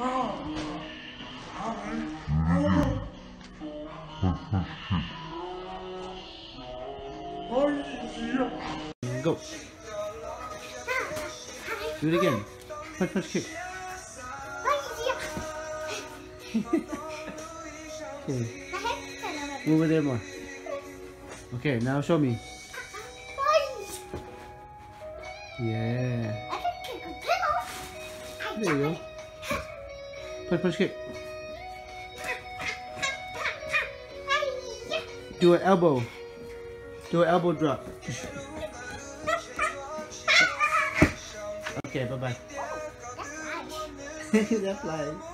Go. Do it again. Punch, punch, kick. Okay. Move over there more. Okay, now show me. Yeah. There you go. Punch, punch, kick. Do an elbow. Do an elbow drop. Okay, bye-bye. That flies.